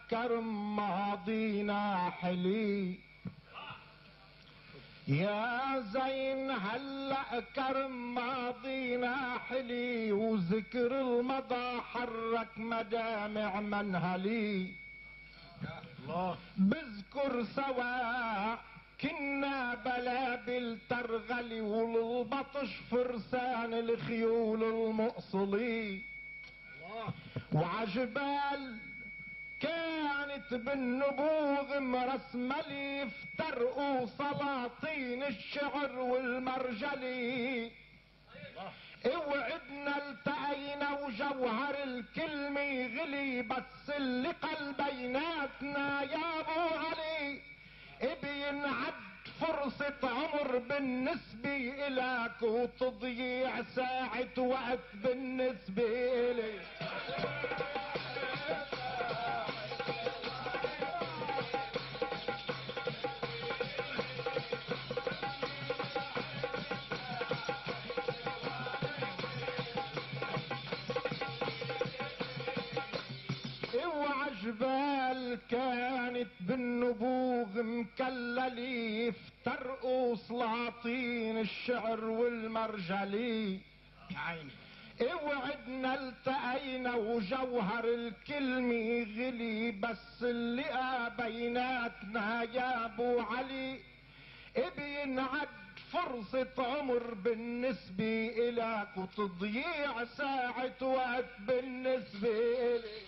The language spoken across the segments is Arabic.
كرم ماضينا حلي يا زين هلأ كرم ماضينا حلي وذكر المضى حرك مدامع منهلي الله بذكر سوا كنا بلابل ترغلي والبطش فرسان الخيول المؤصلي وعجبال كانت بالنبوغ مرسملي افترقوا سلاطين الشعر والمرجلي اوعدنا التقينا وجوهر الكلمة غلي بس اللي قلبيناتنا يا ابو علي بينعد فرصة عمر بالنسبة إلك وتضييع ساعة وقت بالنسبة إلي وعجبال كانت بالنبوغ مكللي افترقوا سلاطين الشعر والمرجلي يا عيني اوعدنا التقينا وجوهر الكلمة غلي بس اللقاء بيناتنا يا ابو علي بينعد فرصة عمر بالنسبة إلك وتضييع ساعة وقت بالنسبة إلي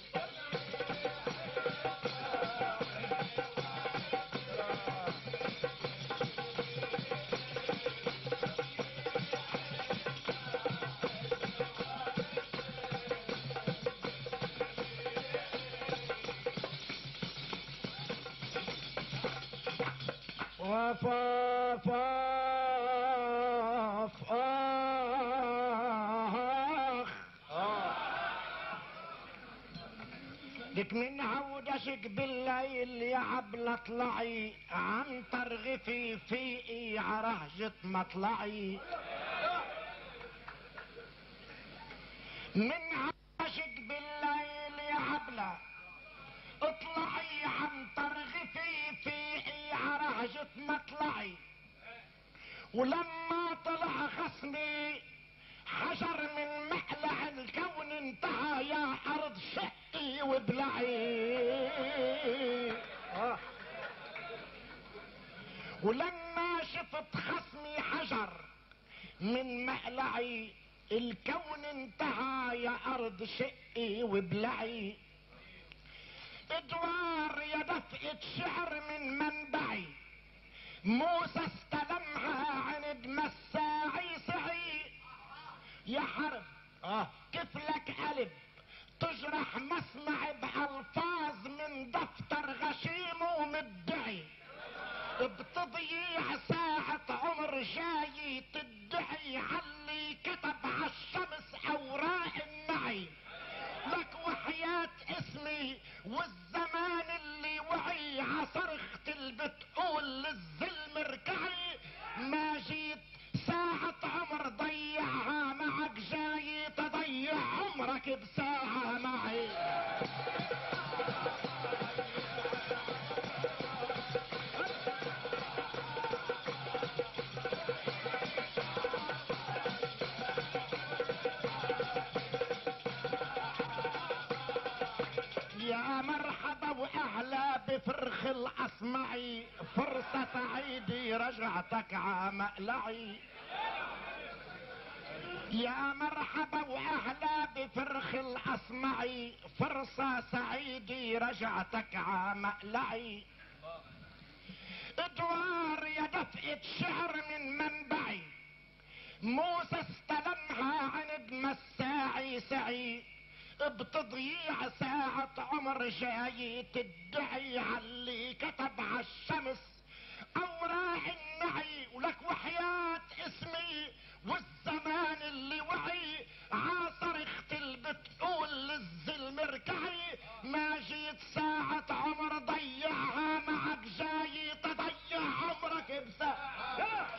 واف واف واف لك من عودشك بالليل يا عبلة اطلعي عم ترغفي فيقي عرهجة مطلعي من عودشك بالليل يا عبلة اطلعي عم ترغفي فيقي عرهجة مطلعي ولما طلع خصمي حجر من مقلع الكون انتهى يا ارض شقي وابلعي ولما شفت خصمي حجر من مقلعي الكون انتهى يا ارض شقي وابلعي ادوار يا دفئة شعر من منبعي موسى استلمها عند مساعي سعي يا حرب كيف لك قلب تجرح مسمع بألفاظ من دفتر غشيم ومدعي بتضييع ساعة عمر جاي تدعي علي كتب عالشمس اوراق النعي لك وحياة اسمي والزمان اللي وعي عصرخت اللي بتقول للظلم اركعي ما جيت ساعة عمر ضيعها معك جاي تضيع عمرك بساعة معي يا مرحبا واهلا بفرخ الاصمعي فرصة سعيدي رجعتك عمقلعي يا مرحبا واهلا بفرخ الاصمعي فرصة سعيدي رجعتك عمقلعي ادوار يا دفئة شعر من منبعي موسى استلمها عند مساعي سعي بتضييع ساعة عمر جاي تدعي علي كتب عالشمس اوراق النعي ولك وحياة اسمي والزمان اللي وعي عاصرخت اللي بتقول للظلم اركعي ما جيت ساعة عمر ضيعها معك جاي تضيع عمرك بساعة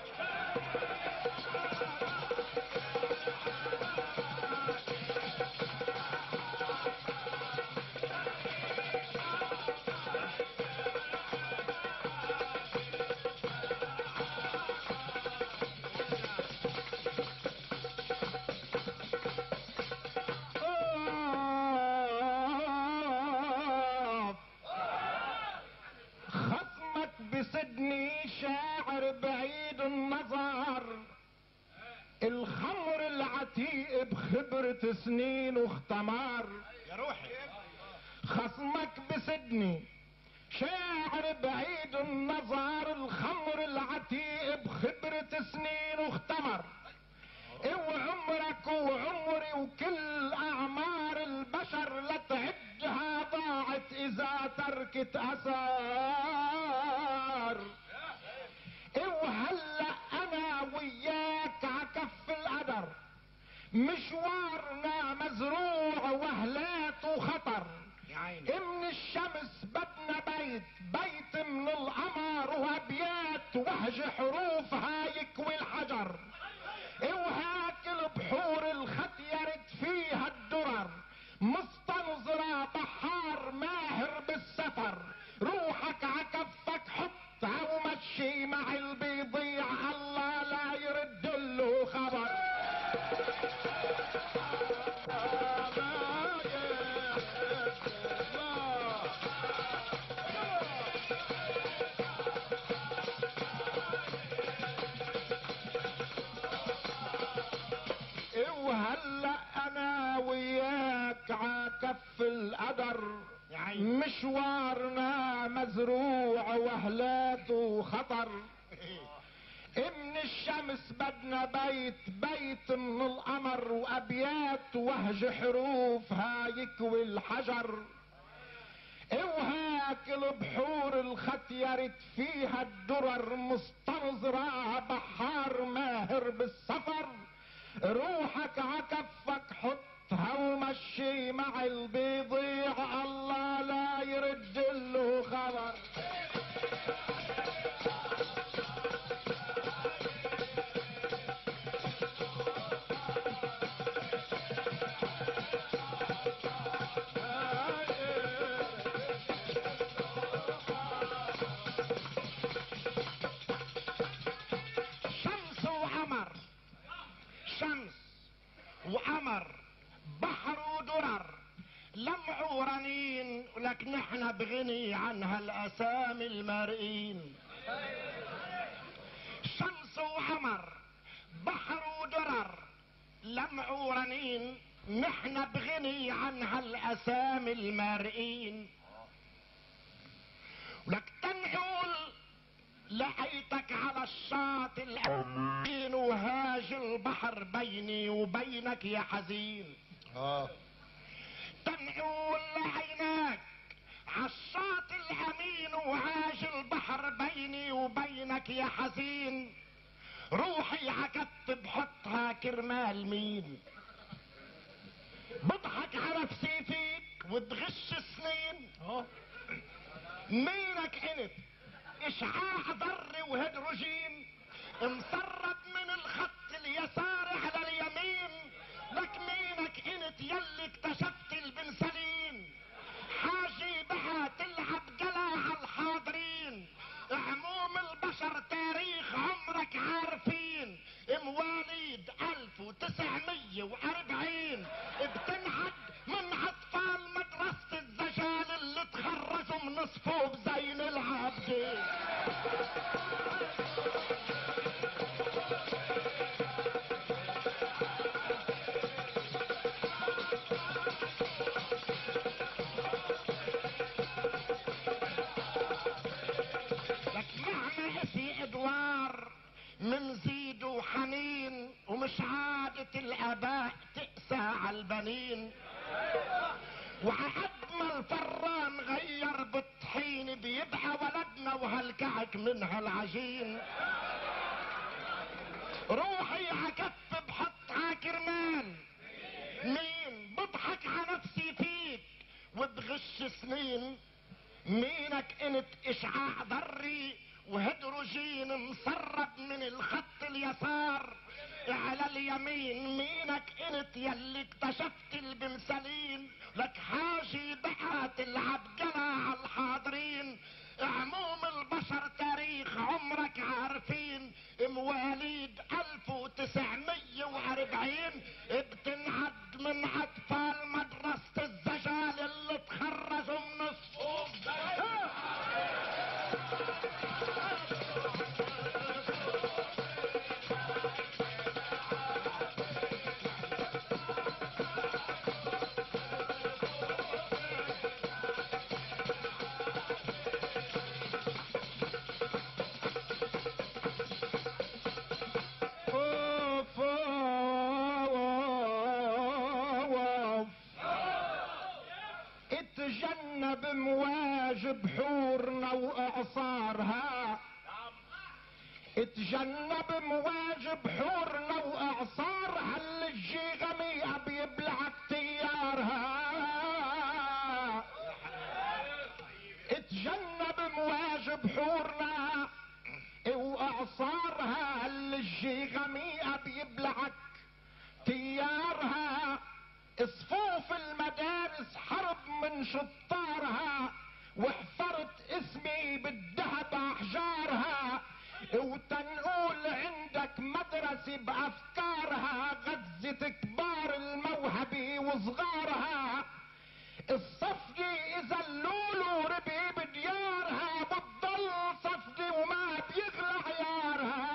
شاعر بعيد النظر، الخمر العتيق بخبرة سنين واختمر. يا روحي خصمك بسدني شاعر بعيد النظر، الخمر العتيق بخبرة سنين واختمر. وعمرك وعمري وكل اعمار البشر لا تعدها ضاعت اذا تركت اثار. وهلا انا وياك عكف القدر، مشوارنا مزروع وهلات وخطر. يا عيني من الشمس بدنا بيت، بيت من القمر وابيات وهج حروفها يكوي الحجر. وهاك البحور الختيرت فيها الدرر، مستنظرة بحار ماهر بالسفر. روحك عكفك حطها ومشي مع البيضيع، الله لا يرد له خبر. وهلا انا وياك عكف القدر، يا عيني مشوارنا مزروع وهلات وخطر. من الشمس بدنا بيت، بيت من القمر وابيات وهج حروفها يكوي الحجر. وهاك البحور الختيرت فيها الدرر، مستنظرة بحار ماهر بالسفر. روحك عكفك حطها ومشي مع البيضيع، الله لا يرد له خبر. شمس وقمر، شمس وقمر، بحر ودرر، لمع ورنين، ولك نحن بغني عن هالاسامي المرئين. شمس وقمر، بحر ودرر، لمع ورنين، نحن بغني عن هالاسامي المرئين. ولك تنقول لقيتك على الشاطئ الأمين، وهاج البحر بيني وبينك يا حزين. تنقول لعيناك عالشاطئ الأمين، وهاج البحر بيني وبينك يا حزين. روحي عكت بحطها كرمال مين؟ بضحك على نفسي فيك وتغش سنين. مينك انت اشعاع ذري وهيدروجين، مسرب من الخط اليسار على اليمين. لك مينك انت يلي اكتشفت البنسلين، حاجي بها تلعب قلا على الحاضرين. عموم البشر تاريخ عمرك عارفين، مواليد 1940 بتنعد من اطفال مدرسة الزجال اللي تخرجوا من صفوف زين العابدين. لك مهما اسي ادوار منزيد وحنين، ومش عادة الاباء تقسى على البنين. وعقد ما الفران غير بالطحين، بيبقى ولدنا وهالكعك من هالعجين. روحي عكف بحطها كرمال مين؟ بضحك على نفسي فيك وبغش سنين. مينك انت اشعاع ذري وهيدروجين، مسرب من الخط اليسار على اليمين. مينك انت يلي اكتشفت البنسلين، لك حاجي بقى تلعب قلا على الحاضرين. عموم البشر تاريخ عمرك عارفين، مواليد 1940 بتنعد من اطفال مدرسة الزجال اللي تخرجوا من الصوف. بحورنا واعصارها، اتجنب مواج بحورنا واعصارها، اللي الجي غميقة بيبلعك تيارها. اتجنب مواج بحورنا واعصارها، اللي الجي غميقة بيبلعك تيارها. صفوف المدارس حرب من شطارها، وحفرت اسمي بالذهب احجارها. وتنقول عندك مدرسة بافكارها، غزت كبار الموهبة وصغارها. الصفقة اذا اللولو ربي بديارها، بتضل صفقة وما بيغلى عيارها.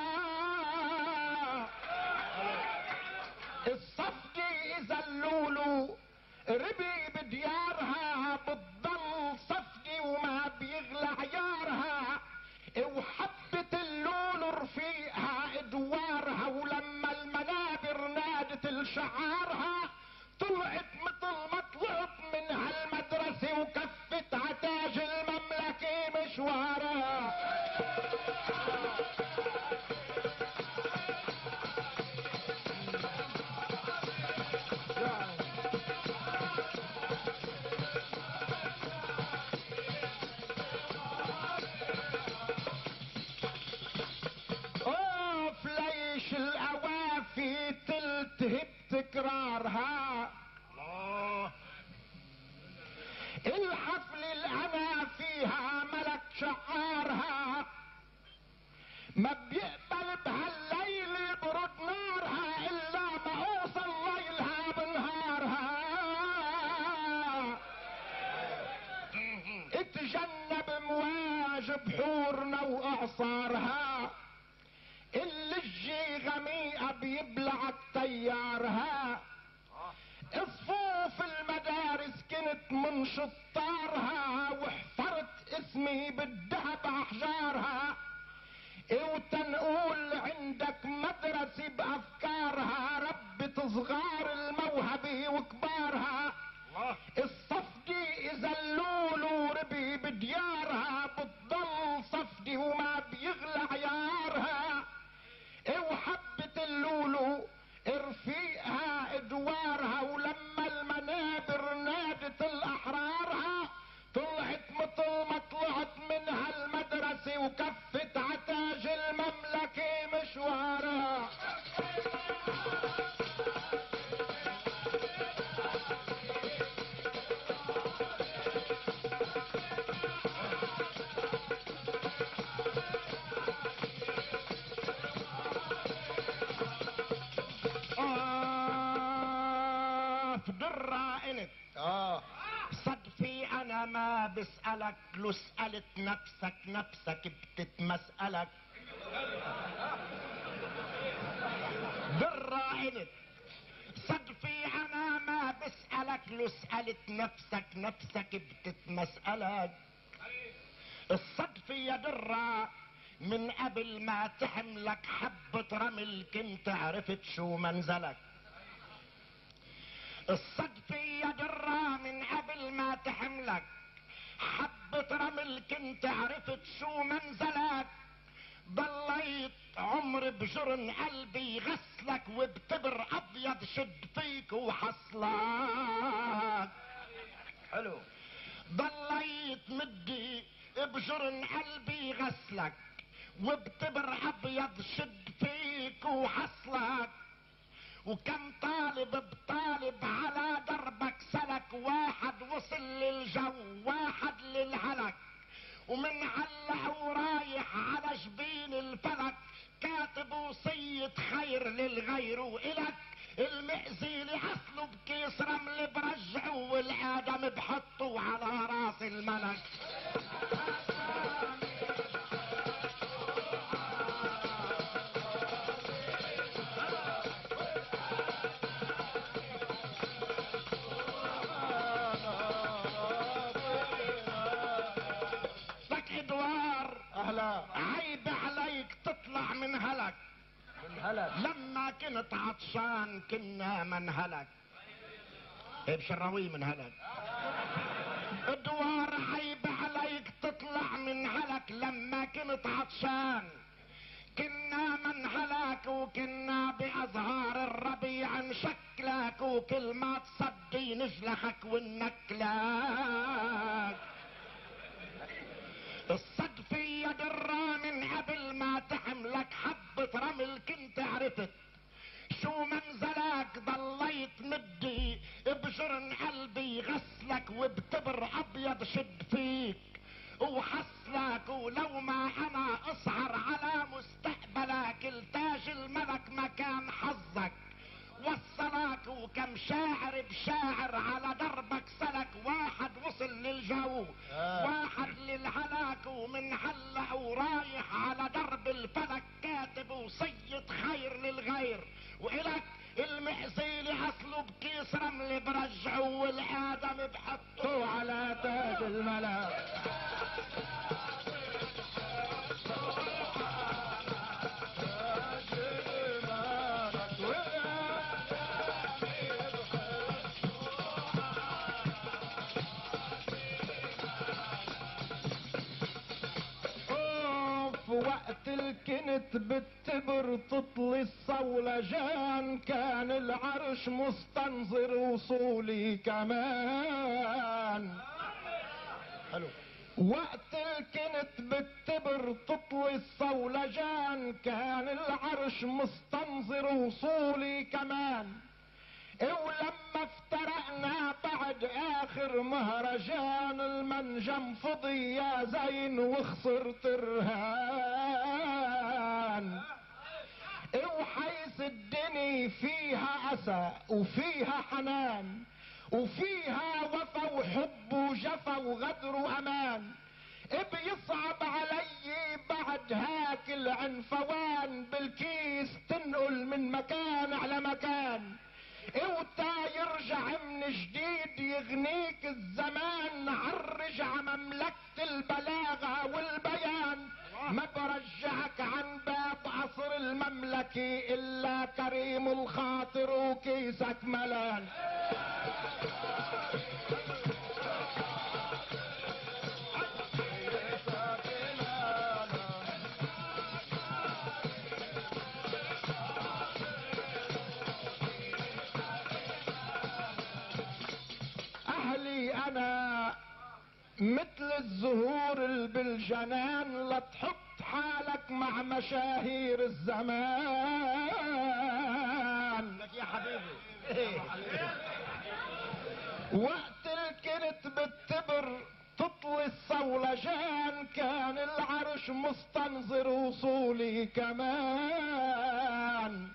الصفقة اذا اللولو ربي بديارها، بتضل صفقة وما بيغلى عيارها. وحبة اللولو رفيقها ادوارها، ولما المنابر نادت لشعارها، طلعت مثل ما طلعت من هالمدرسة، وكفت عتاج المملكة مشوارها. اوف ليش الاوافي تلتهب تكرارها. الله. الحفل الانا فيها ملك شعارها، ما بيقبل بهالليل برد نارها، الا ما اوصل ليلها بنهارها. اتجنب مواج بحورنا واعصارها، اللي الجي غميقة بيبلعك تيارها. صفوف المدارس كنت من شطارها، وحفرت اسمي بالذهب احجارها. وتنقول عندك مدرسة بافكارها، ربت صغار الموهبة وكبارها. الصفقة اذا اللولو ربي بديارها، بتضل صفقة وما بيغلى عيارها. وحبة اللولو رفيقها ادوارها، ولما المنابر نادت الاحرارها، طلعت مثل ما طلعت من هالمدرسة، وكفت عتاج المملكة مشوارها. درة انت صدفي انا ما بسألك، لو سألت نفسك بتتمسألك. درة انت صدفي انا ما بسألك، لو سألت نفسك بتتمسألك. الصدفة يا درة من قبل ما تحملك حبة رمل، كنت عرفت شو منزلك. الصدفة يا درة من قبل ما تحملك حبة رمل، كنت عرفت شو منزلك. ضليت عمر بجرن قلبي غسلك، وبتبر ابيض شد فيك وحصلك. حلو. ضليت مدي بجرن قلبي غسلك، وبتبر ابيض شد فيك وحصلك. وكم طالب بطالب على دربك سلك، واحد وصل للجو واحد للهلك. ومن علق ورايح على جبين الفلك، كاتب وصية خير للغير وإلك. المئذي لأصله بكيس رمل برجعه، والآدم بحطه على راس الملك. لك ادوار اهلا. عيب عليك تطلع من هلك. من هلك. لما كنت عطشان كنا من هلك. بشراوي من هلك. ادوار عيب عليك من هلك لما كنت عطشان، كنا من هلاك وكنا بأزهار الربيع نشكلك، وكل ما تصدي نجلخك ونكلك. الصدفية درة من قبل ما تحملك حبة رمل كنت عرفت شو منزلك، ضليت مدي بجرن قلبي غسلك، وبتبر ابيض شد فيك وحصلك، ولو ما انا اسهر على مستقبلك التاج الملك مكان حظك وصلك، وكم شاعر بشاعر على دربك سلك، واحد وصل للجو واحد للهلاك، ومن هلا ورايح على درب الفلك كاتب وصية خير للغير، وإلك المحزيلي اصله بكيس رمل برجعه، والادم بحطه على تاج الملك. وقت الكنت بالتبر تطلي الصولجان، كان العرش مستنظر وصولي كمان. حلو. وقت الكنت بالتبر تطلي الصولجان، كان العرش مستنظر وصولي كمان. ولما افترقنا بعد اخر مهرجان، المنجم فضي يا زين وخسرت الرهان. وحيث الدني فيها اسى وفيها حنان، وفيها وفا وحب وجفا وغدر وامان، بيصعب علي بعد هاك العنفوان، بالكيس تنقل من مكان على مكان، وتا يرجع من جديد يغنيك الزمان، عالرجع مملكة البلاغة والبيان. ما برجعك عن باب عصر المملكة الا كريم الخاطر وكيسك ملان. اهلي انا مثل الزهور اللي بالجنان، لا تحط حالك مع مشاهير الزمان. لك يا حبيبي. وقت الكنت بالتبر تطوي الصولجان، كان العرش مستنظر وصولي كمان.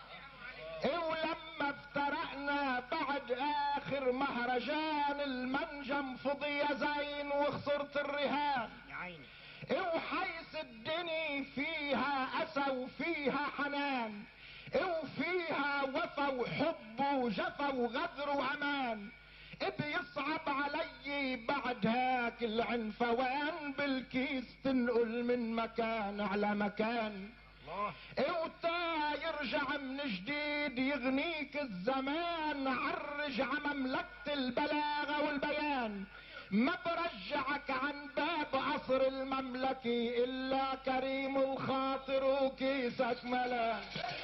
ولما افترقنا بعد اخر مهرجان، المنجم فضي يا زين وخسرت الرهان. يا عيني. وحيث الدني فيها اسى وفيها حنان، وفيها وفا وحب وجفا وغدر وامان، بيصعب علي بعد هاك العنفوان، بالكيس تنقل من مكان على مكان. وتا يرجع من جديد يغنيك الزمان، عالرجع مملكة البلاغة والبيان. ما برجعك عن باب عصر المملكة الا كريم الخاطر وكيسك ملان.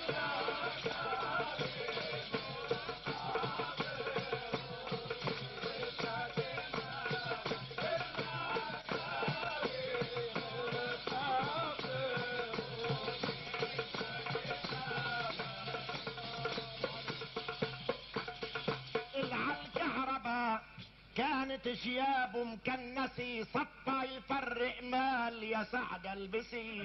العالكهرباء كانت شياب مكنسي، صفى يفرق مال يا سعد البسي.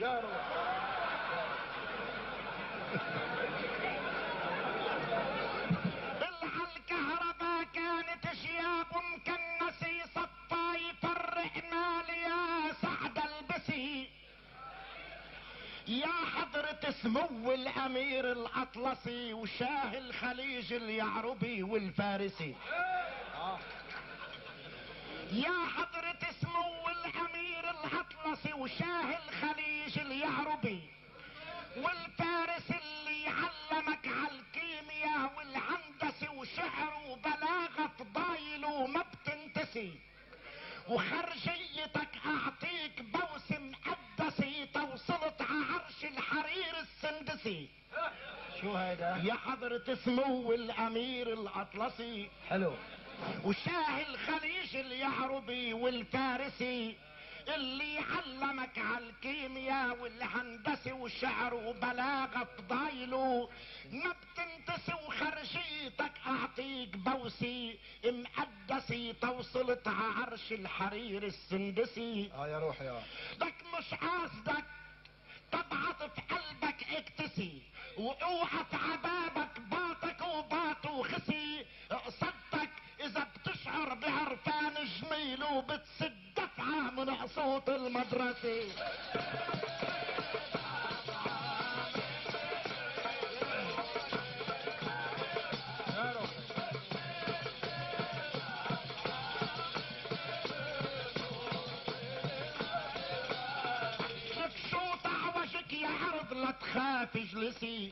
العالكهرباء كانت شياب مكنسي، صفى يفرق مال يا سعد البسي. يا حضرة سمو الامير الاطلسي وشاه الخليج اليعربي والفارسي. يا حضرة سمو الامير الاطلسي وشاه الخليج اليعربي والفارس، اللي يعلمك عالكيمياء والهندسة وشعر وبلاغة ضايل وما بتنتسي، وخرجيتك اعطيك الفارسي. شو هيدا؟ يا حضرة سمو الامير الاطلسي، حلو. وشاه الخليج اليعربي والفارسي، اللي علمك عالكيمياء والهندسة والشعر وبلاغة فضايله. ما بتنتسي وخرجيتك اعطيك بوسي، مقدسي توصلت عرش الحرير السندسي. يا روحي لك مش قاصدك تبعث في قلبك اكتسي، واوقف عبابك باطك وباط وخسي. قصدتك اذا بتشعر بعرفان جميل وبتسد دفعة من صوت المدرسة. يا روحي. لك شو طعوجك يا عرض لا تخاف اجلسي،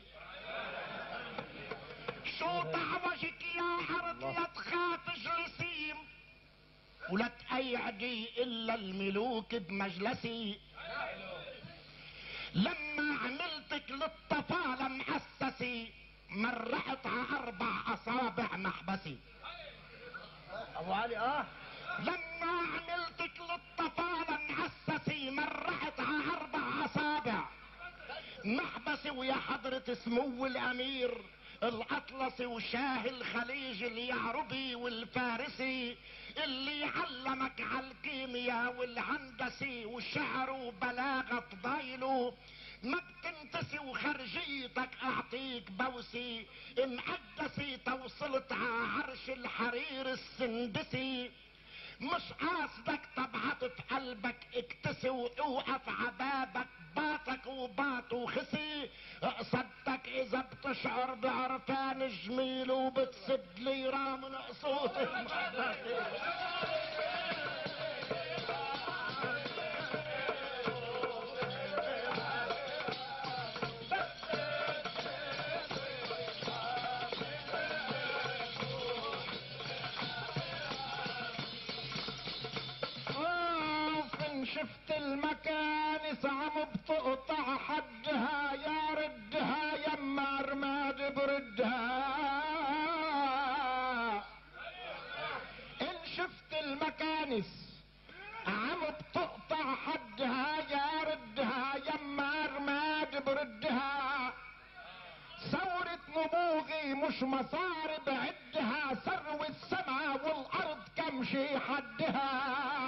شو طعوجك يا عرض لا تخاف اجلسي، ولا تقيعدي الا الملوك بمجلسي. لما عملتك للطفالة مؤسسي، مرحت ع 4 اصابع محبسي. ابو علي لما عملتك للطفالة مؤسسي، مرحت ع 4 اصابع محبسي. ويا حضرة سمو الامير الاطلسي وشاه الخليج اليعربي والفارسي، اللي علمك عالكيمياء والهندسي والشعر وبلاغة فضايله. ما بتنتسي وخرجيتك اعطيك بوسي، مقدسي توصلت عرش الحرير السندسي. مش قاصدك تبعت في قلبك اكتسي، واوقف عبابك باطك وباط وخسي. قصدتك اذا بتشعر بعرفان جميل وبتسد ليرة من صوت المحبسة. شفت المكانس عم بتقطع حدها، يا ردها يما رماد بردها. ان شفت المكانس عم بتقطع حدها، يا ردها يما رماد بردها. ثورة نبوغي مش مصاري بعدها، ثروة السما والارض كمشي حدها.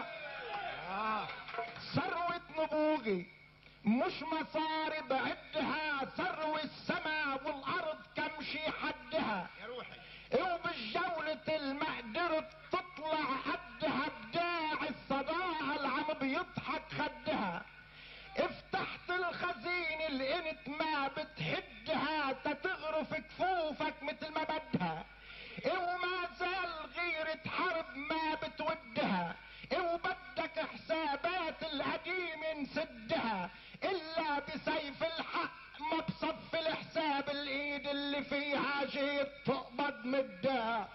ثروة نبوغي مش مصاري بعدها، ثروة السما والارض كمشي حدها. يا روحي. وبالجولة المقدرة تطلع قدها، بداعي الصداع العم بيضحك خدها. افتحت الخزين الانت ما بتحدها، تتغرف كفوفك مثل ما بدها. وما زال غيرة حرب ما بتودها، وبدك حسابات القديم نسدها. الا بسيف الحق ما بصف الحساب، الايد اللي فيها جيت تقبض مدها.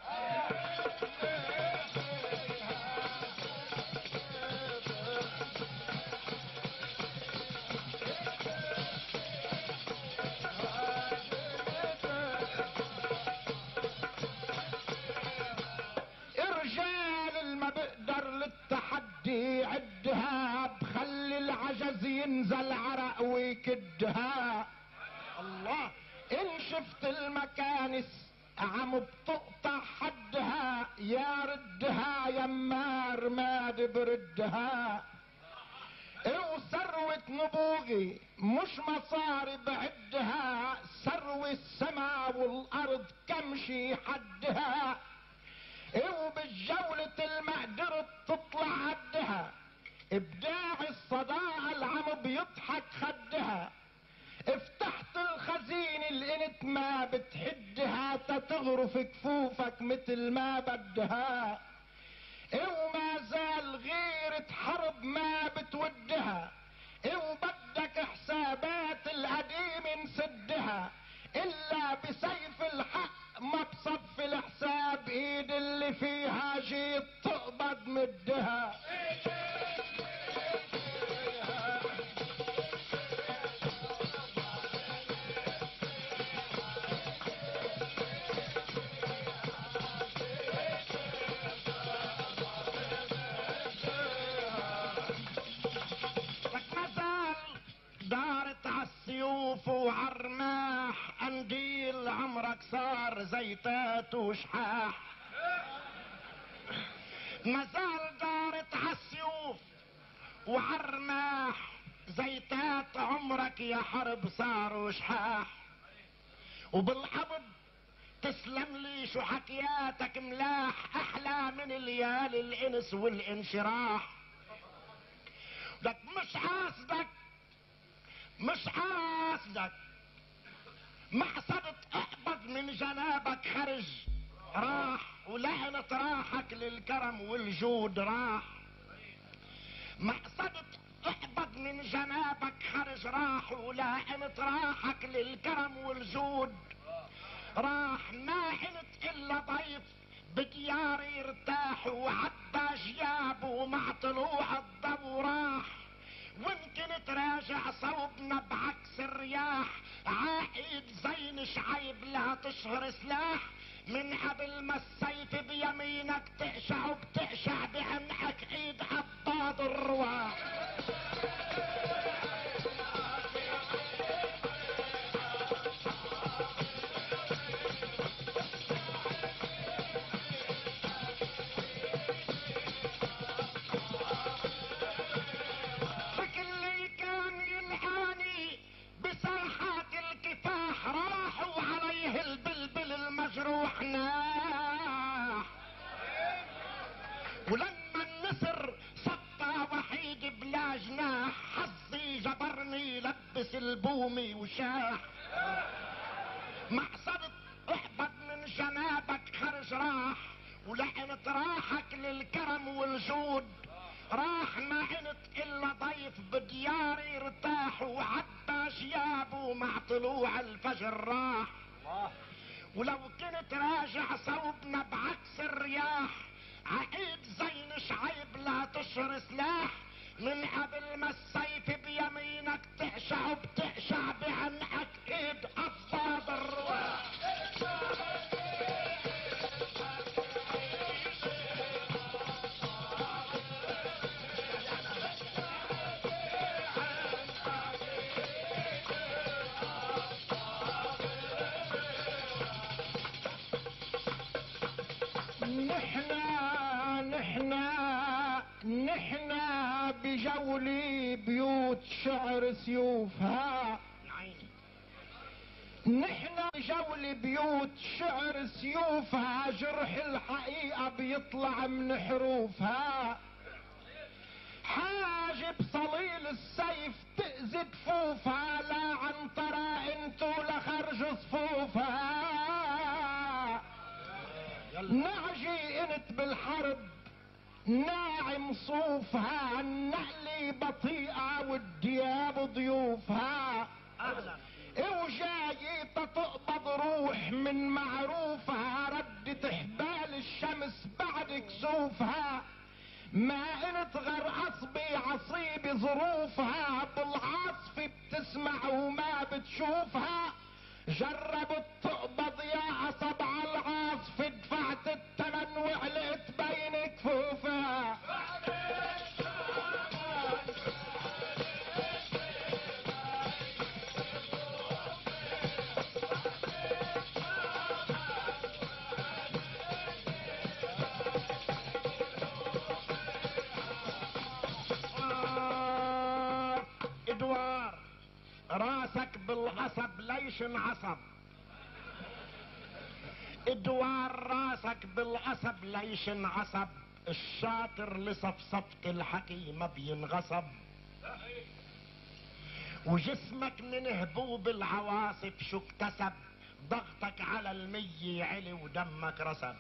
بقدر للتحدي عدها، بخلي العجز ينزل عرق ويكدها. الله. ان شفت المكانس عم بتقطع حدها، يا ردها يما رماد بردها. وثروة نبوغي مش مصاري بعدها، ثروة السما والارض كمشي حدها. وبالجولة المقدرة تطلع عدها، ابداع الصداع العم بيضحك خدها. افتحت الخزين الانت ما بتحدها، تتغرف كفوفك مثل ما بدها. وما زال غيرة حرب ما بتودها، وبدك حسابات القديم نسدها. الا بسيف الحق ما بصف الحساب، ايد اللي فيها جيت تقبض مدها. عالسيوف وعالرماح قنديل عمرك صار زيتات وشحاح. مازال دارت عالسيوف وعالرماح زيتات عمرك يا حرب صار وشحاح. وبالحرب تسلم لي شو حكياتك ملاح احلى من ليالي الانس والانشراح. لك مش حاسدك محصدت احبط من جنابك خرج راح. ولعنة راحك للكرم والجود راح. محصدت احبط من جنابك خرج راح. ولعنة راحك للكرم والجود راح. ما عنت الا ضيف بدياري ارتاح وعدى جياب ومع طلوع الضو راح. ويمكن تراجع صوبنا بعكس الرياح. عايد زين شعيب لا تشهر سلاح. من قبل ما السيف بيمينك تقشع وبتقشع بعنقك ايد عباد الرواح. راحوا عليه البلبل المجروح ناح. ولما النسر سطى وحيد بلا جناح حظي جبرني لبس البومي وشاح. محصدت احبط من جنابك خرج راح. ولعنت راحك للكرم والجود راح. ما عنت الا ضيف بدياري ارتاح وعبى شيابه مع طلوع الفجر راح. ولو كنت راجع صوبنا بعكس الرياح عقيد زين شعيب لا تشر سلاح. من قبل ما السيف بيمينك تقشع وبتقشع بعنقك ايد افضاد الرواح. نحنا بجولي بيوت شعر سيوفها. نحنا بجولي بيوت شعر سيوفها. جرح الحقيقة بيطلع من حروفها. حاجب صليل السيف تأذي كفوفها. لا عنطرة انتو لخرج صفوفها. نعجي انت بالحرب ناعم صوفها. النقلي بطيئة والدياب ضيوفها. وجاي تقبض روح من معروفها. ردت حبال الشمس بعد كسوفها. ما انت غير عصبي عصيب ظروفها. بالعاصف بتسمع وما بتشوفها. جربت تقبض يا عصب على العاصف. دفعت الثمن وعلقت بين كفوفها. ادوار راسك بالعصب ليش انعصب. ادوار راسك بالعصب ليش انعصب. الشاطر لصفصفة الحكي ما بينغصب. وجسمك من هبوب العواصف شو اكتسب. ضغطك على المية علي ودمك رسب.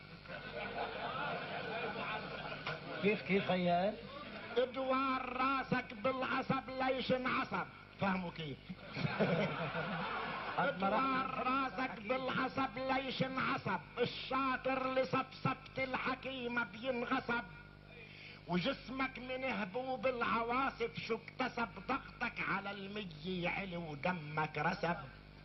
كيف خيال؟ ادوار راسك بالعصب ليش انعصب. فهموا كيف؟ ادوار راسك بالعصب ليش انعصب. الشاطر لصفصفة الحكيمة بينغصب. وجسمك من هبوب العواصف شو اكتسب. ضغطك على المية علي ودمك رسب.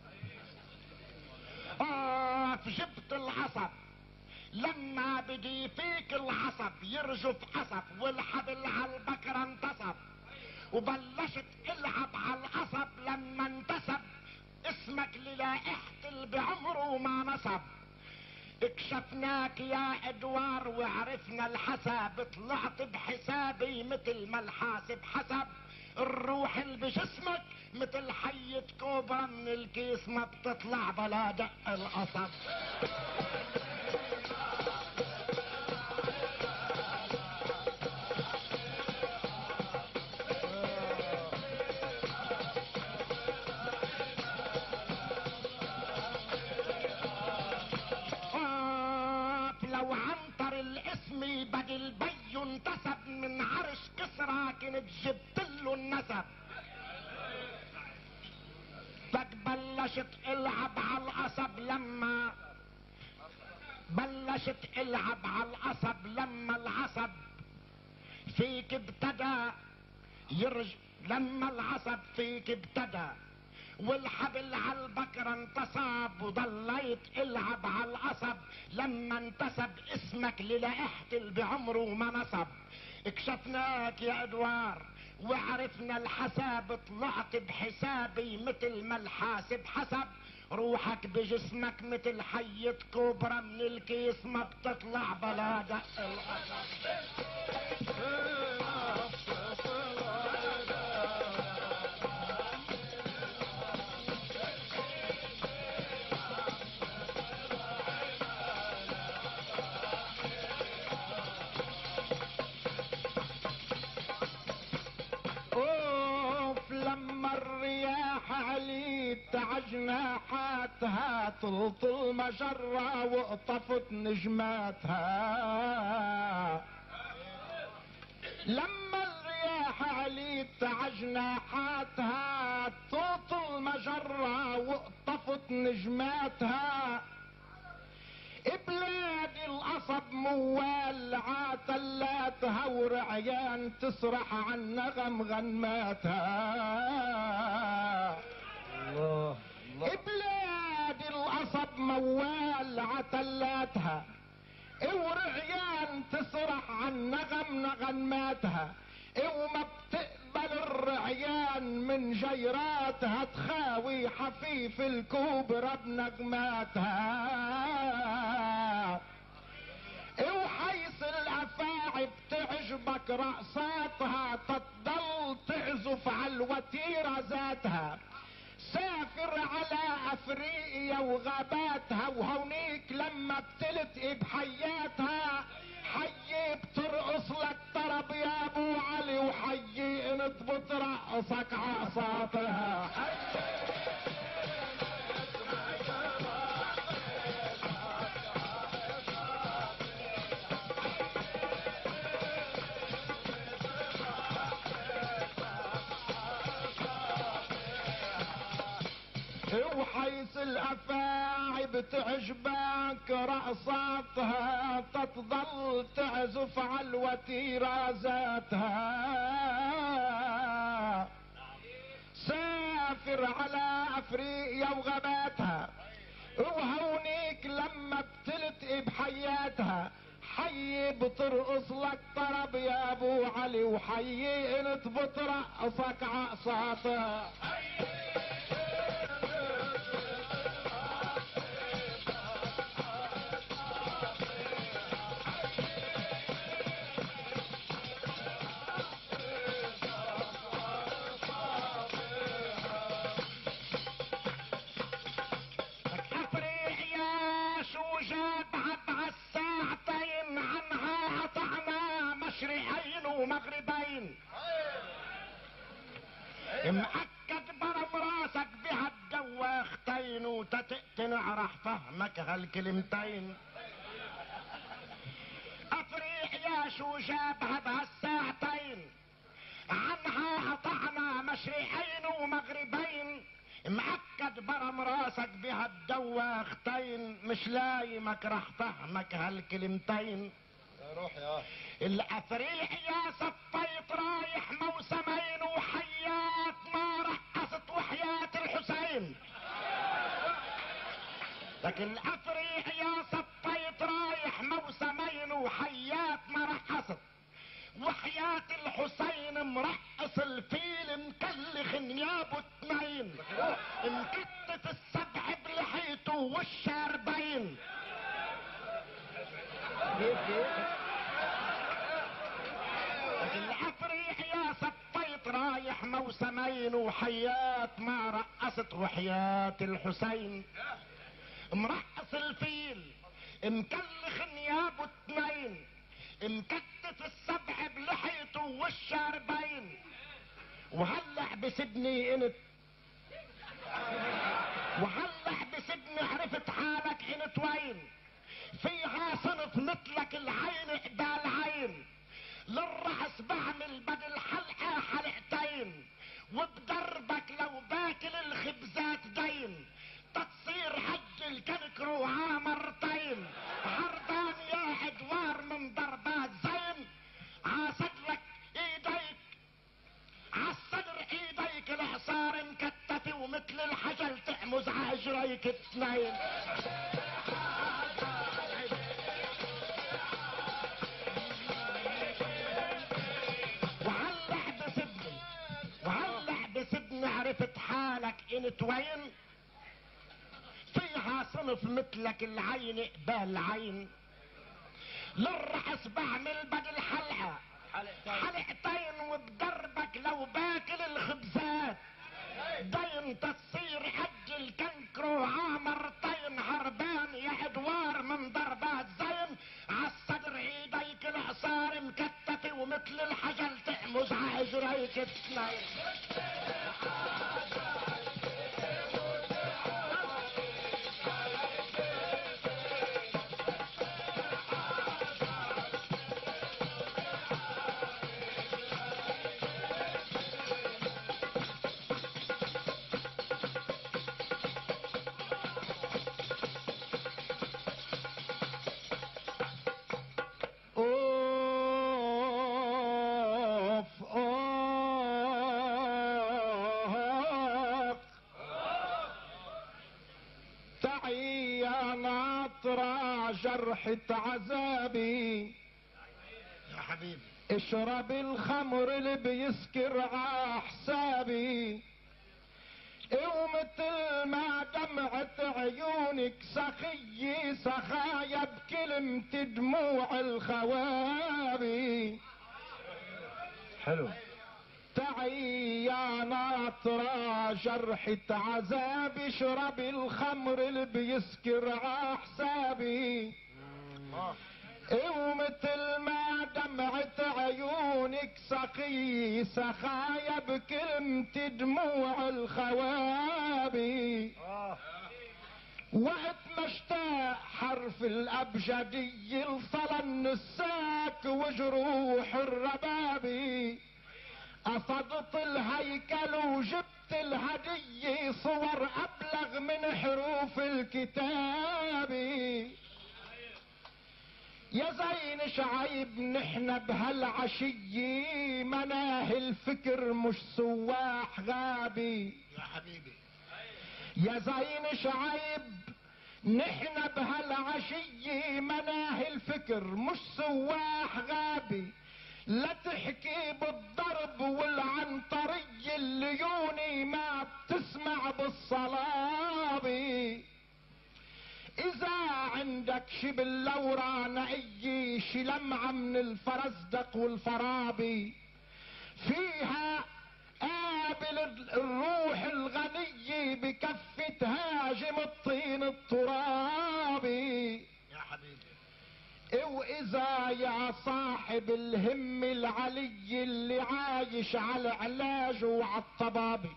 جبت العصب لما بدي فيك العصب يرجف عصب. والحبل على البكرة انتصب. وبلشت العب على العصب لما انتسب. نصب. اكشفناك يا ادوار وعرفنا الحساب، طلعت بحسابي مثل ما الحاسب حسب. الروح اللي بجسمك مثل حية كوبرا من الكيس ما بتطلع بلا دق القصب. لو عنتر الاسم بدل بي انتسب من عرش كسرى كنت جبت له النسب. بلشت العب على القصب لما لما العصب فيك ابتدى لما العصب فيك ابتدى والحبل على البكرة انتصب، وضليت العب على القصب لما انتسب اسمك للائحة اللي بعمره ما نصب. اكشفناك يا ادوار وعرفنا الحساب، طلعت بحسابي مثل ما الحاسب حسب. روحك بجسمك مثل حية كوبرا من الكيس ما بتطلع بلا دق القصب. لما الرياح عليت عجناحاتها طلت المجرة وقطفت نجماتها. لما الرياح عليت عجناحاتها طلت المجرة وقطفت نجماتها. بلاد القصب موال عاتلاتها ورعيان تسرح عن نغم غنماتها. الله الله. بلاد القصب موال عتلاتها ورعيان تسرح عن نغم غنماتها. وما بتقبل الرعيان من جيراتها تخاوي حفيف الكوبرا بنغماتها. وحيث الافاعي بتعجبك رقصاتها تضل تعزف على الوتيرة ذاتها. سافر على افريقيا وغاباتها وهونيك لما بتلتقي بحياتها. حي بترقص لك طرب يا ابو علي، وحي انت بترقصك عصاتها. وحيث الافاعي بتعجبك رقصاتها تظل تعزف على الوتيرة ذاتها. سافر على افريقيا وغاباتها وهونيك لما بتلتقي بحياتها. حي بترقص لك طرب يا ابو علي، وحي انت بترقصك عقصاتها. ومغربين مأكد برم راسك بها الدواختين وتتقنع فهمك هالكلمتين. افريقيا شو جابها بهالساعتين، عنها قطعنا مشرقين ومغربين. مأكد برم راسك بها الدواختين، مش لايمك رح فهمك هالكلمتين. روح يا الافريقيا صفيت رايح موسمين، وحيات ما رقصت وحياة الحسين. لكن الافريقيا صفيت رايح موسمين، وحيات ما رقصت وحياة الحسين. مرقص الفيل مكلخ نيابه اتنين، مكتف السبع بلحيته والشاربين. الافريح يا سطيت رايح موسمين وحيات ما رقصت وحياة الحسين. مرقص الفيل مكلخ نيابه اتنين، مكتف السبع بلحيته والشاربين، وهلع بسدني انت وهلع بسدني عرفت حالك انت وين. فيها صنف مثلك العين قبال عين، للرأس بعمل بدل حلقة حلقتين، وبدربك لو باكل الخبزات دين، تتصير حج الكنكر وعامرتين. هربان يا ادوار من ضربات زين، عاصدرك ايديك عالصدر ايديك العصار مكتفي، ومثل الحجل تحمز عاجريك اثنين. وهلع بسدني عرفت حالك انت وين. فيها صنف مثلك العين قبال عين، للرأس بعمل بدل حلقة حلقتين، وبدربك لو باكل الخبزات دين، تصير حج الكنكر وعامرتين. هربان يا ادوار من ضربات زين، عالصدر ايديك العصار مكتفي، ومثل الحجل تحمز عاجريك اثنين. تعي يا ناطرة جرحة عذابي، يا حبيبي اشرب الخمر اللي بيسكر عحسابي، ومثل ما دمعة عيونك سخي سخايا بكلمة دموع الخوابي. حلو. تعي يا ناطرة جرحة عذابي، اشرب الخمر اللي بيسكر عحسابي، ومثل ما دمعة عيونك سقي سخايا بكلمة دموع الخوابي. وقت ما اشتاق حرف الابجدي لصلن الساك وجروح الربابي، قصدت الهيكل وجبت الهدية صور ابلغ من حروف الكتاب. يا زين شعيب نحن بهالعشية مناهي الفكر مش سواح غابي. يا حبيبي يا زين شعيب نحن بهالعشية مناهي الفكر مش سواح غابي، لا تحكي بالضرب والعنطري الليوني ما بتسمع بالصلابي. اذا عندك شي باللورة نقي شي لمعة من الفرزدق والفرابي، فيها قابل الروح الغنية بكفة هاجم الطين الترابي. يا حبيبي واذا يا صاحب الهم العلي اللي عايش على العلاج وعلى الطبابي،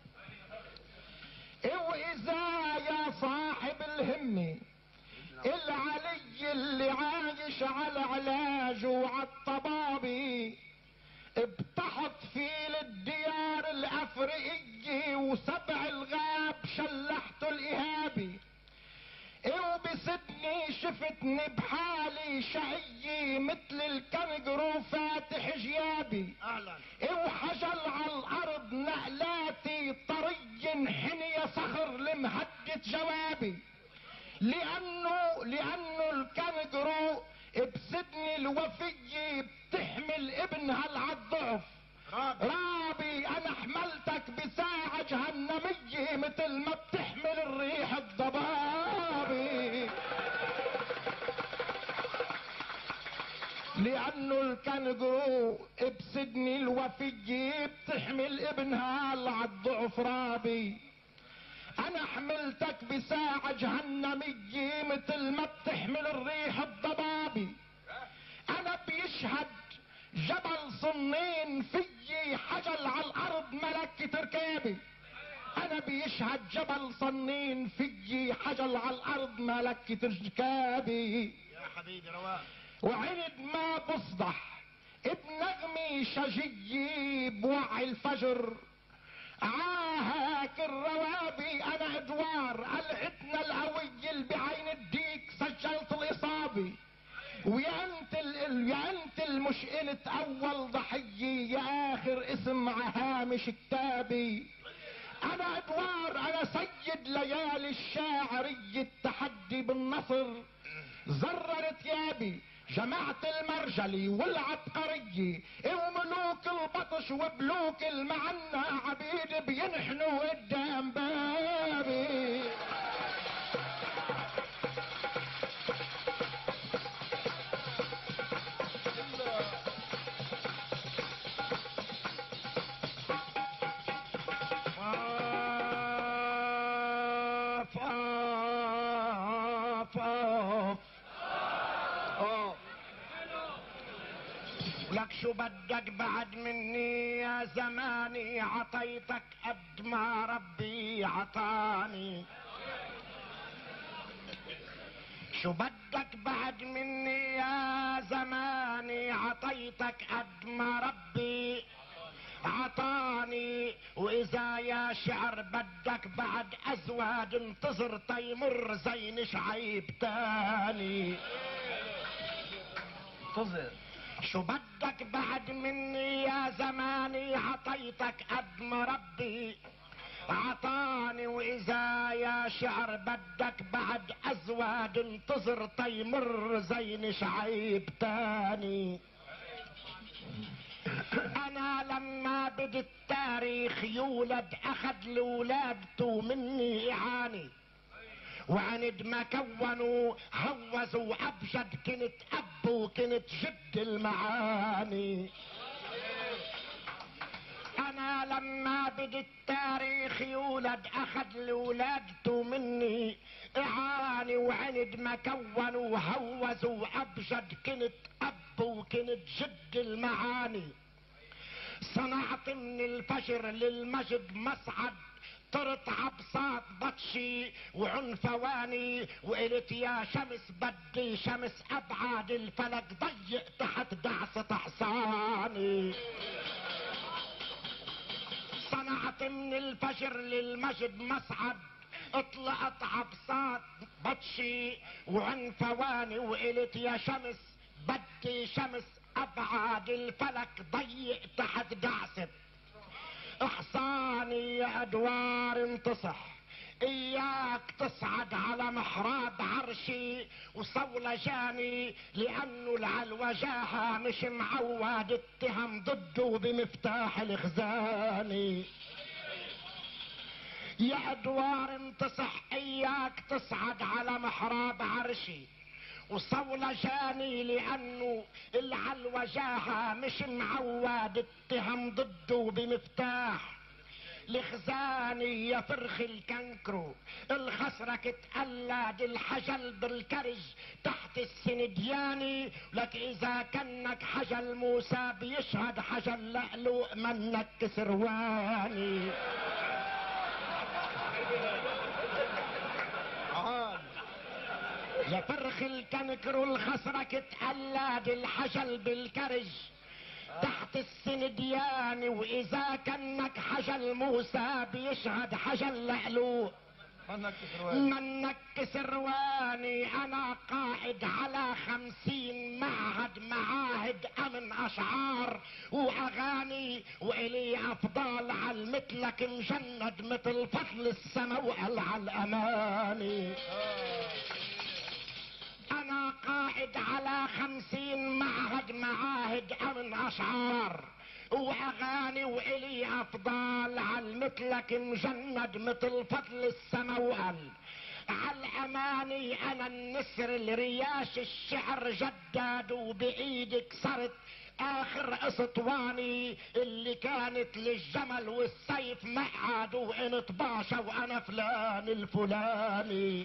واذا يا صاحب الهم العلي اللي عايش على العلاج وعلى الطبابي، بتحط في الديار الافريقية وسبع الغاب شلحته الإهابي، وبسدني شفتني بحالي شقي مثل الكنجرو فاتح جيابي. اهلا. وحجل على الارض نقلاتي طري حنية صخر لمهدة جوابي، لانه الكنجرو بسدني الوفية بتحمل ابنها العالضعف. رابي انا حملتك بساعة جهنمية مثل ما بتحمل الريح الضبابي. لانه الكنجرو بسدني الوفية بتحمل ابنها على الضعف رابي. انا حملتك بساعة جهنمية مثل ما بتحمل الريح الضبابي. انا بيشهد جبل صنين فيي حجل على الارض ملكة ركابي. انا بيشهد جبل صنين فيي حجل على الارض ملكة ركابي. يا حبيبي رواق. وعند ما بصدح بنغمي شجي بوعي الفجر عاهاك الروابي. انا ادوار قلعتنا القوي اللي بعين الديك سجلت الاصابة. ويا انت المشقلة اول ضحية يا اخر اسم عهامش كتابي. انا ادوار انا سيد ليالي الشاعرية التحدي بالنصر. زرر ثيابي جماعة المرجلي والعبقرية وملوك البطش وبلوك المعنى عبيد بينحنوا قدام بابي. لك شو بدك بعد مني يا زماني عطيتك قد ما ربي عطاني. شو بدك بعد مني يا زماني عطيتك قد ما ربي عطاني. واذا يا شعر بدك بعد ازواج انتظر تيمر زين شعيب تاني. انتظر. شو بدك بعد مني يا زماني عطيتك قد ما ربي عطاني. واذا يا شعر بدك بعد ازواج انتظر تيمر زين شعيب تاني. انا لما بدا التاريخ يولد اخذ لولادته مني اعاني. وعند ما كونوا هوزوا ابجد كنت اب وكنت جد المعاني. انا لما بدا التاريخ يولد اخذ لولادته مني اعاني. وعند ما كونوا هوزوا ابجد كنت اب وكنت جد المعاني. صنعت من الفجر للمجد مصعد طرت عبصات بطشي وعنفواني. وقلت يا شمس بدي شمس ابعاد الفلك ضيق تحت دعسة حصاني. صنعت من الفجر للمجد مصعد اطلقت عبصات بطشي وعنفواني. وقلت يا شمس بدي شمس ابعاد الفلك ضيق تحت دعسة احصاني. يا ادوار انتصح اياك تصعد على محراب عرشي وصولجاني. لانه العلوجاها مش معود اتهم ضده بمفتاح الخزاني. يا ادوار انتصح اياك تصعد على محراب عرشي وصولجاني. لانه العلوجاها مش معود اتهم ضده بمفتاح لخزاني. يا فرخ الكنكرو الخسرك تقلد الحجل بالكرج تحت السندياني. لك اذا كنك حجل موسى بيشهد حجل لألوء منك كسرواني. يا فرخ الكنكر الخسرك تقلد الحجل بالكرج تحت السنديان. واذا كنك حجل موسى بيشهد حجل لألوء منك كسرواني. انا قائد على 50 معاهد امن اشعار واغاني. والي افضال على مثلك مجند مثل فضل السما وقلع الاماني. انا قائد على 50 معاهد امن اشعار واغاني والي افضال، عالمثلك مجند مثل فضل السما وقل. عالاماني انا النسر الرياش الشعر جداد، وبايدك صرت اخر اسطواني اللي كانت للجمل والسيف معاد، وان طباشة وانا فلان الفلاني.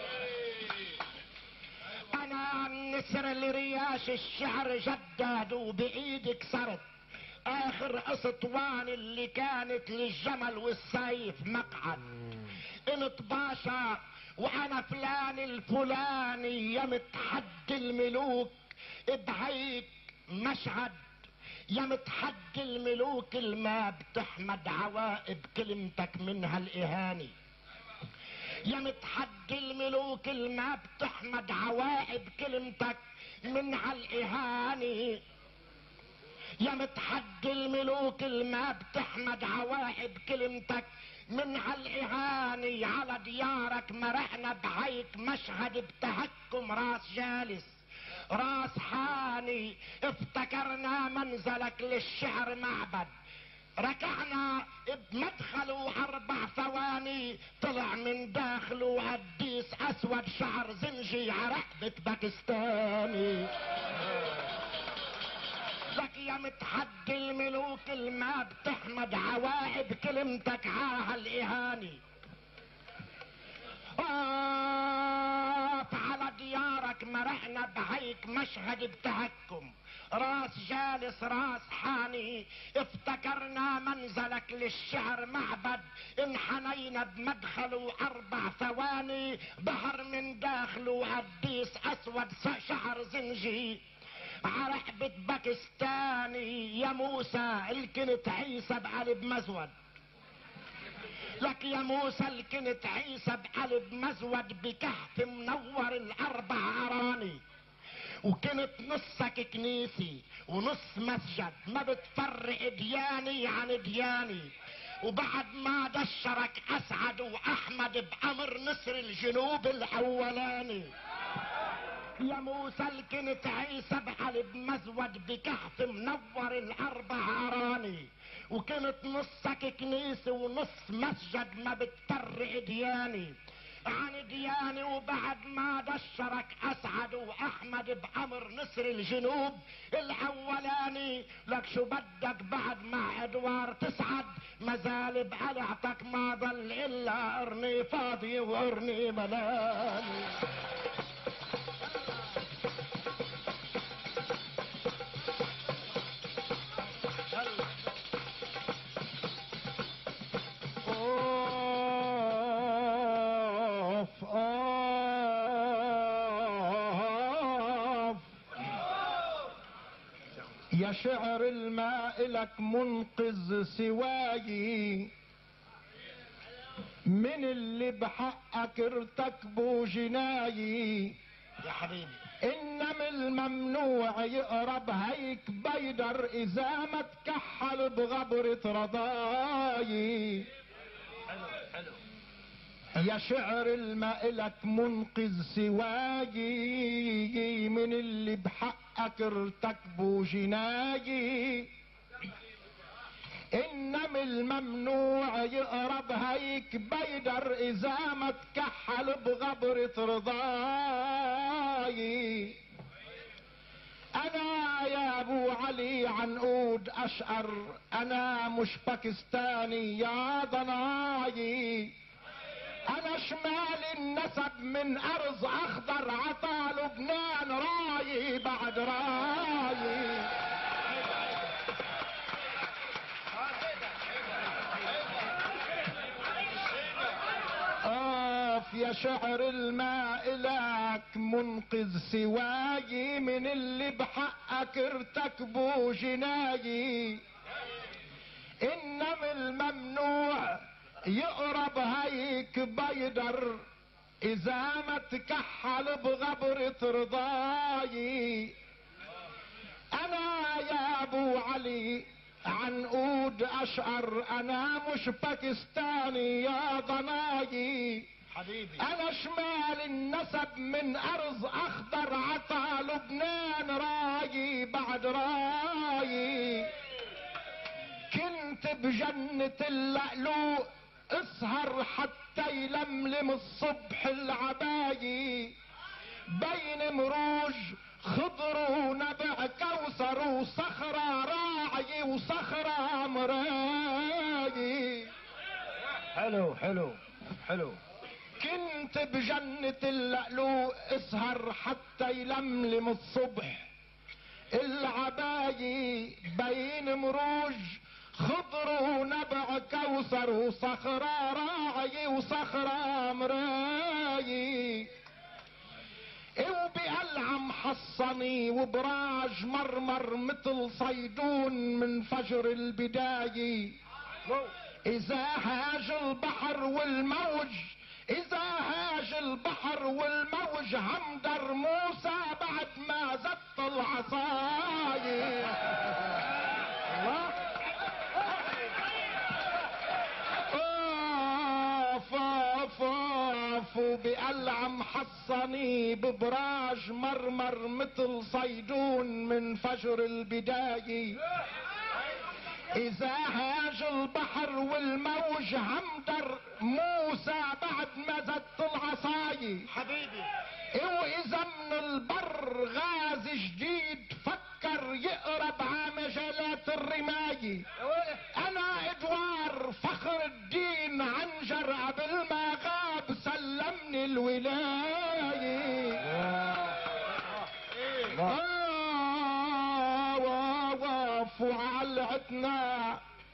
انا النسر الرياش الشعر جداد، وبايدك صرت اخر اسطواني اللي كانت للجمل والسيف مقعد. ان طباشة وانا فلان الفلاني، يا متحدي الملوك بهيك مشهد، يا متحدي الملوك الما بتحمد عوائب كلمتك منها الاهاني. يا متحدي الملوك الما بتحمد عوائب كلمتك منها الاهاني. يا متحدي الملوك الما بتحمد عوائب كلمتك منها الاهاني. على ديارك مرحنا بهيك مشهد بتهكم راس جالس راس حاني. افتكرنا منزلك للشعر معبد، ركعنا بمدخله 4 ثواني، طلع من داخله قديس اسود شعر زنجي عرقبة باكستاني. لك يا متحدي الملوك الما بتحمد عوائب كلمتك عاها الاهاني. على ديارك مرحنا بهيك مشهد بتهكم راس جالس راس حاني. افتكرنا منزلك للشعر معبد، انحنينا بمدخله 4 ثواني، ظهر من داخله قديس اسود شعر زنجي عرقبة باكستاني. يا موسى الكنت عيسى بقلب مزود، لك يا موسى الكنت عيسى بقلب مزود، بكهف منور 4 عراني. وكنت نصك كنيسي ونص مسجد، ما بتفرق دياني عن دياني. وبعد ما دشرك اسعد واحمد بامر نسر الجنوب الاولاني. يا موسى الكنت عيسى بقلب مزود، بكهف منور 4 عراني. وكنت نصك كنيسة ونص مسجد، ما بتفرق دياني عن دياني. وبعد ما دشرك اسعد واحمد بامر نسر الجنوب الاولاني. لك شو بدك بعد ما ادوار تسعد، مازال بقلعتك ما ضل الا قرني فاضي وقرني ملاني. يا شعر الماء لك منقذ سواي من اللي بحقك ارتكبوا جناي. يا حبيبي انما الممنوع يقرب هيك بيدر اذا ما تكحل بغبرة رضاي. حلو يا شعر الماء لك منقذ سواي من اللي بحقك ارتكبوا جناي. انما الممنوع يقرب هيك بيدر اذا ما تكحل بغبرة رضاي. انا يا ابو علي عنقود اشقر، انا مش باكستاني يا ضناي. انا شمال النسب من ارض اخضر، عطا لبنان راي بعد راي. يا شعر الماء لك منقذ سواي من اللي بحقك ارتكبوا جناي. انما الممنوع يقرب هيك بيدر اذا ما تكحل بغبرة رضاي. انا يا ابو علي عنقود اشقر، انا مش باكستاني يا ضناي. حبيبي انا شمال النسب من ارض اخضر، عطا لبنان راي بعد راي. كنت بجنة اللؤلؤ اسهر حتى يلملم الصبح العباية بين مروج خضر ونبع كوثر وصخرة راعي وصخرة مراية. حلو حلو حلو. كنت بجنة اللؤلؤ اسهر حتى يلملم الصبح العباية بين مروج خضر ونبع كوثر وصخرة راعي وصخرة مراية. وبقلعة محصني وبراج مرمر مثل صيدون من فجر البداية. إذا هاج البحر والموج إذا هاج البحر والموج همدر موسى بعد ما زت العصاية. الله وبقلعة محصني ببراج مرمر مثل صيدون من فجر البداية. إذا هاج البحر والموج همدر موسى بعد ما زت العصاية حبيبي. وإذا من البر غاز جديد فكر يقرب عمجلات الرماية. أنا إدوار فخر الدين عنجر قبل ما غاب سلمني الولاية. وعلعتنا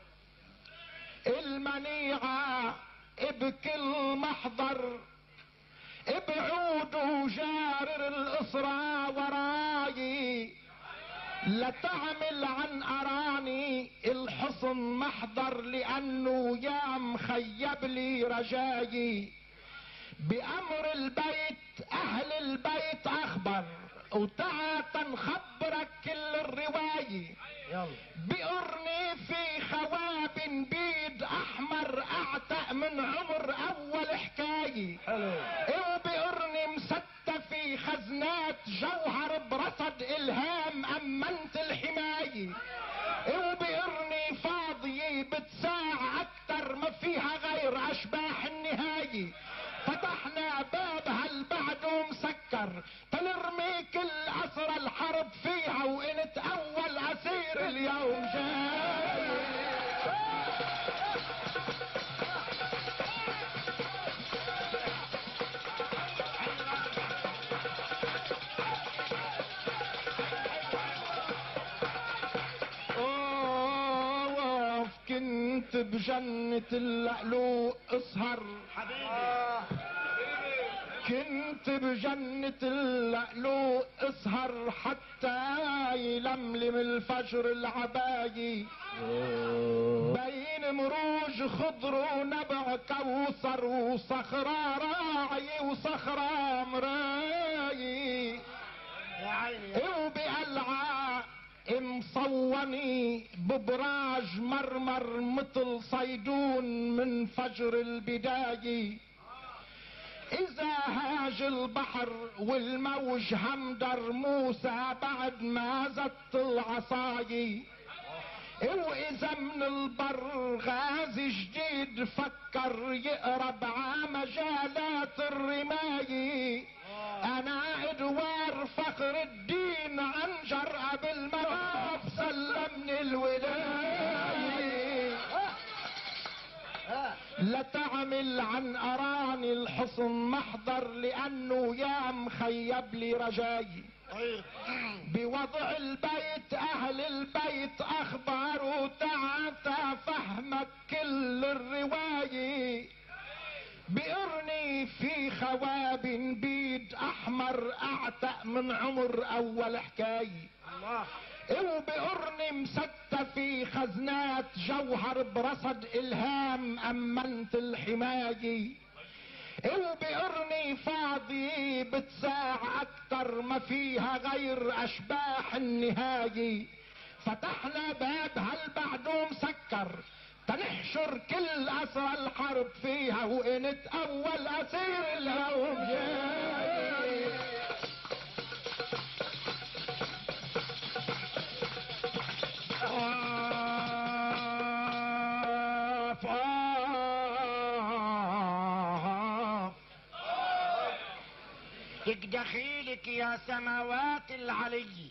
المنيعة بكل محضر بعود وجارر الإصرى وراي لتعمل عن أراني الحصن محضر لأنه يا مخيب لي رجاي. بأمر البيت أهل البيت أخبر وتعا تنخبرك كل الرواية. بقرني في خواب بيد احمر اعتق من عمر اول حكاية. وبقرني مسدة في خزنات جوهر برصد الهام امنت الحماية. وبقرني فاضية بتساع اكتر ما فيها غير اشباح النهاية. فتحنا باب هالبعد ومسكر تنرمي كل اسرى الحرب فيها وانت اول اسير اليوم جاي. كنت بجنة اللؤلؤ اسهر حبيبي. كنت بجنة اللؤلؤ اسهر حتى يلملم الفجر العباية بين مروج خضر ونبع كوثر وصخرة راعي وصخرة مراية. يا عيني. وبقلعة مصوني ببراج مرمر مثل صيدون من فجر البداية. إذا هاج البحر والموج همدر موسى بعد ما زت العصاية. وإذا من البر غاز جديد فكر يقرب عمجالات الرماية. أنا إدوار فخر الدين عنجر قبل ما غاب سلمني الولاية. لتعمل عن أراني الحصن محضر لأنه يا مخيب لي رجاي. بوضع البيت أهل البيت أخبار وتعتا فهمك كل الرواية. بقرني في خواب بيد أحمر أعتق من عمر أول حكاية. وبقرني مسدة في خزنات جوهر برصد الهام امنت الحماية. وبقرني فاضي بتساع اكتر ما فيها غير اشباح النهاية. فتحنا باب هالبعد ومسكر تنحشر كل اسرى الحرب فيها وانت اول اسير اليوم جاي. دخيلك يا سماوات العلي،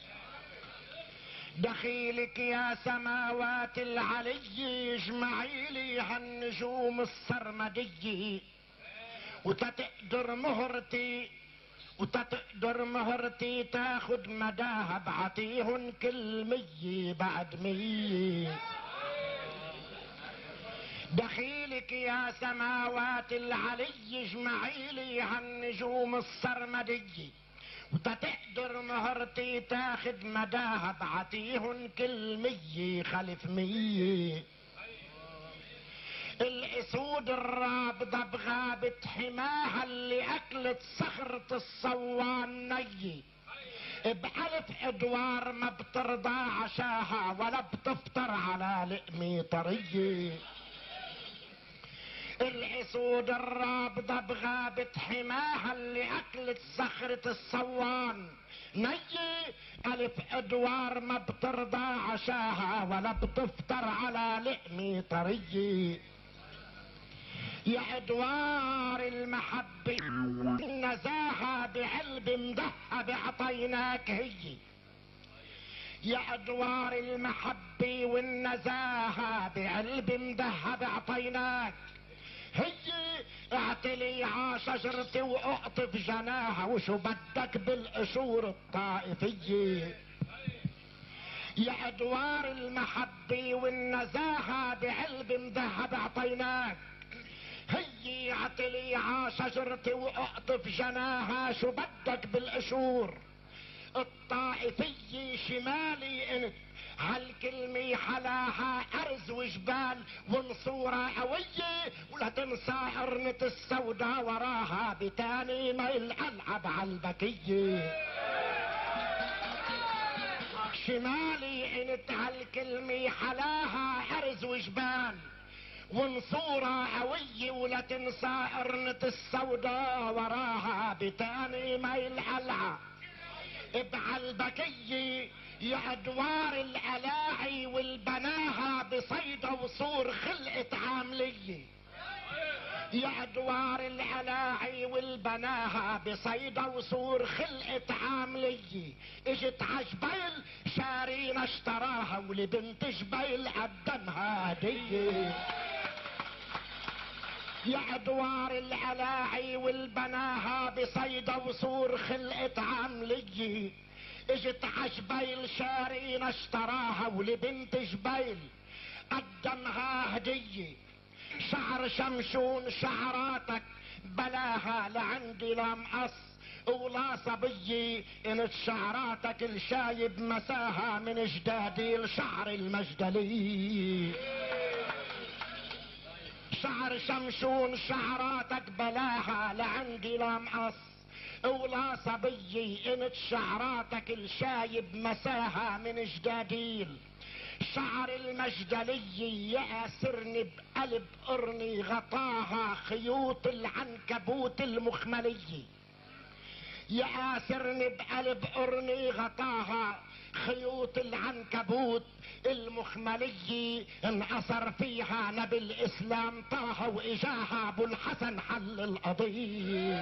دخيلك يا سماوات العلي، اجمعي لي هالنجوم السرمدية، وتتقدر مهرتي وتتقدر مهرتي تاخد مداها، بعطيهن كل 100 بعد 100. دخيلك يا سماوات العلي، اجمعي لي هالنجوم السرمدية، وتتقدر مهرتي تاخد مداها، بعطيهن كل 100 خلف 100. الاسود الرابضة بغابة حماها، اللي اكلت صخرة الصوان ني، بألف ادوار ما بترضى عشاها، ولا بتفطر على لقمة طرية. الاسود الرابضة بغابة حماها، اللي اكلت صخرة الصوان ني، الف ادوار ما بترضى عشاها، ولا بتفطر على لقمة طرية. يا ادوار المحبة النزاهة، بعلب مذهب عطيناك هي. يا ادوار المحبة والنزاهة، بعلب مذهب عطيناك هي. اعتلي عاشجرتي واقطف جناها، وشو بدك بالقشور الطائفية. يا ادوار المحبة والنزاهة، بعلب مذهب عطيناك هي. اعتلي عاشجرتي واقطف جناها، شو بدك بالقشور الطائفية. شمالي انت هالكلمة حلاها ارز وجبال، ونصورة قوية، ولا تنسى قرنة السوداء وراها، بتاني ما الالعب عالبكية. شمالي انت هالكلمة حلاها ارز وجبال، ونصورة قوية، ولا تنسى قرنة السوداء وراها، بتاني ما الالعب بعالبكية. يا ادوار الالاعي والبناها، بصيدة وصور خلقت عاملية. يا ادوار الالاعي والبناها، بصيدة وصور خلقت عاملية. اجت عجبيل شارينا اشتراها، ولبنت جبيل قدمها هدية. يا ادوار الالاعي والبناها، بصيدة وصور خلقت عاملية. اجت عجبيل شارينا اشتراها، ولبنت جبيل قدمها هدية. شعر شمشون شعراتك بلاها، لعندي لا مقص ولا صبية، انت شعراتك الشايب مساها، من جداديل شعر المجدلي. شعر شمشون شعراتك بلاها، لعندي لا مقص ولا صبية، انت شعراتك الشايب مساها، من جداديل شعر المجدلي. يأسرني بقلب قرني، غطاها خيوط العنكبوت المخملية. يأسرني بقلب قرني، غطاها خيوط العنكبوت المخملية. انأثر فيها نبي الاسلام طه، واجاها ابو الحسن حل القضية.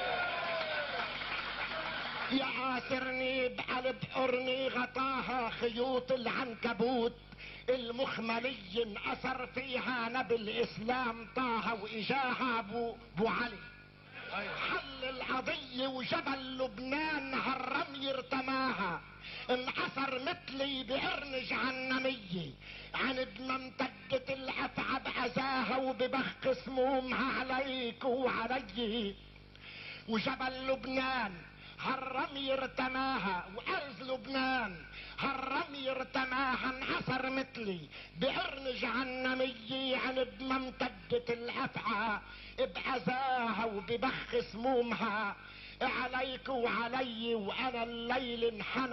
يعاصرني بقلب قرني، غطاها خيوط العنكبوت المخملي. انأثر فيها نبي الاسلام طه، واجاها ابو علي حل القضية. وجبل لبنان هالرمي ارتماها، انأثر مثلي بقرن جهنمية. عند ما امتدت الافعى بعزاها، وببخ سمومها عليك وعلي. وجبل لبنان هالرمي ارتماها، وارز لبنان هالرمي ارتماها. انعصر مثلي بقرن جهنمية، عند ما امتدت الافعى بعزاها، وببخ سمومها عليك وعلي. وانا الليل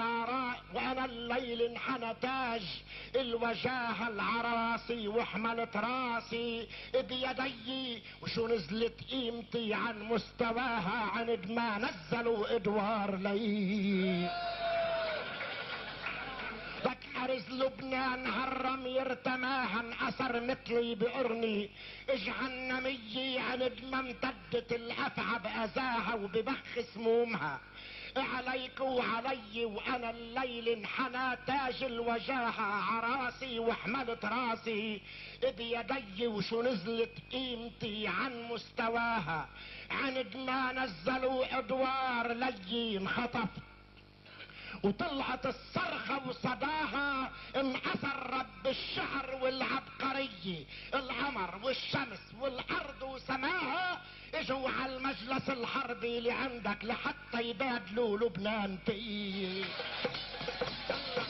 انحنى تاج الوجاهة العراسي، وحملت راسي بيدي، وشو نزلت قيمتي عن مستواها، عند ما نزلوا ادوار لي. لك بارز لبنان هالرمي يرتماها اثر مثلي بقرني جهنمية عند ما امتدت الافعى باذاها وببخ سمومها عليك وعلي وانا الليل انحنى تاج الوجاهة عراسي وحملت راسي بيدي وشو نزلت قيمتي عن مستواها عند ما نزلوا ادوار لي انخطفت وطلعت الصرخة وصداها انأثر رب الشهر والعبقرية القمر والشمس والارض وسماها اجوا على المجلس الحربي اللي عندك لحتى يبادلوا لبنان فيه.